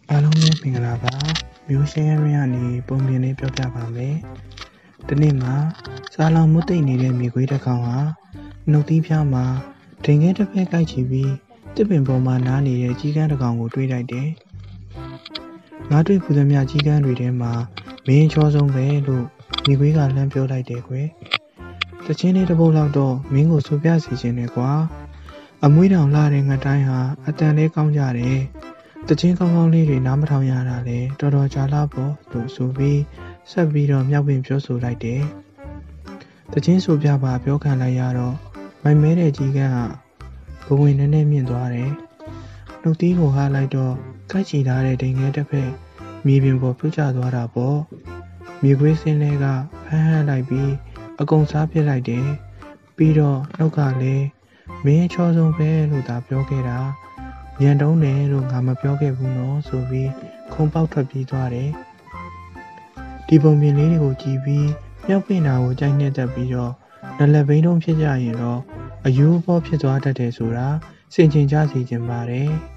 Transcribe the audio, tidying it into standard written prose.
အားလုံးပဲမင်္ဂလာပါမျိုးရှင်းရင်းကနေပုံပြင်လေးပြောပြပါမယ်ဒီနေ့မှာစားလောင်မွတ်သိမ့်နေတဲ့မြေခွေးတစ်ကောင်ဟာနှုတ်သီးဖျားမှာဒိန်ခဲတစ်ဖက်ကိုက်ချီပြီးတစ်ပင်ပေါ်မှာနားနေတဲ့ကြီးကန်းတစ်ကောင်ကိုတွေးလိုက်တယ်ငါတွေ့ပူသမျှကြီးကန်းတွေထဲမှာမင်းချောဆုံးပဲလို့မြေခွေးကလှမ်းပြောလိုက်တယ်ကွယ်တချင်းလေးတစ်ပုတ်လောက်တော့မင်းကိုဆိုပြစီခြင်းနဲ့ကွာအမွှေးတောင်လာတဲ့ငတိုင်းဟာအတန်လေးကောင်းကြတယ်တချင်းကောင်းကောင်းလေးတွေနားမထောင်ရတာလေတော်တော်ကြာလာပေါ့လို့ဆိုပြီးဆက်ပြီးတော့မြောက်ပင်ပြောဆိုလိုက်တယ်။တချင်းဆိုပြပါပြောခံလိုက်ရတော့မိုင်မဲတဲ့ကြီးကန်းဟာဘဝင်နဲ့မြင့်သွားတယ်။နှုတ်သီးကိုဟားလိုက်တော့ကိုက်ချီထားတဲ့ဒိန်ငယ်တစ်ဖက်မြေပြင်ပေါ်ပြုတ်ကျသွားတာပေါ့။မြေခွေးစင်းလေးကဖမ်းဟန်းလိုက်ပြီးအကုန်စားပြစ်လိုက်တယ်။ပြီးတော့နှုတ်ကလည်းမင်းချောဆုံးပဲလို့သာပြောခဲ့တာ။ညံတုံးတယ်လို့ငါမပြောခဲ့ဘူးနော်ဆိုပြီးခုံပေါက်ထွက်ပြေးသွားတယ်ဒီပုံပြင်လေးတွေကိုကြည့်ပြီးမြောက်ပင်နာကိုကြိုက်နေတတ်ပြီးတော့နလက်ဘိန်းတုံးဖြစ်ကြရင်တော့အယူအပေါ်ဖြစ်သွားတတ်တယ်ဆိုတာစင်ကျင်ကြစီခြင်းပါတယ်